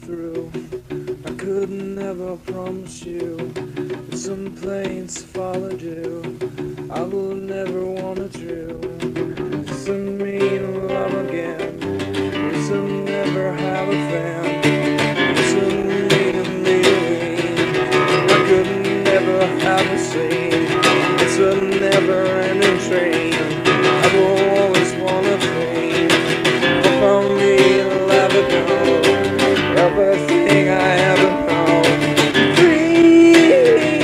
through. I could never promise you that some planes follow due. I will never want it true. It's a mean love again. It's a never have a fan. It's a mean. I could never have a scene. It's a never ending train. I will always wanna train. For me, let it go. Everything I ever know. Dream,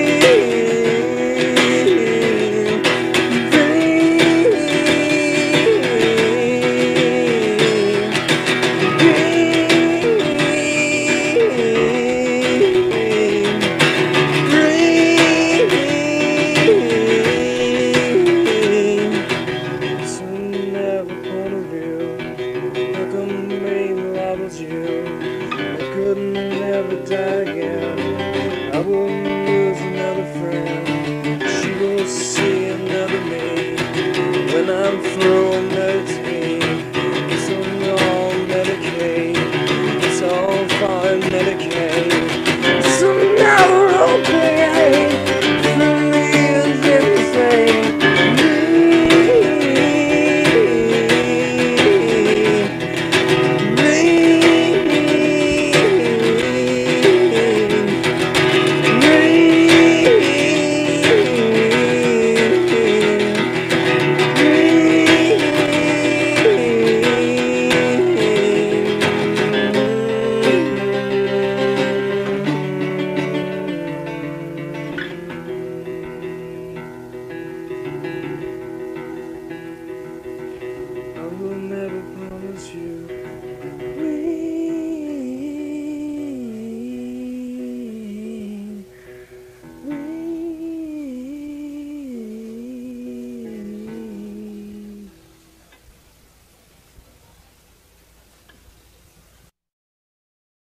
it's never point of view. Like a main love was you. I could never die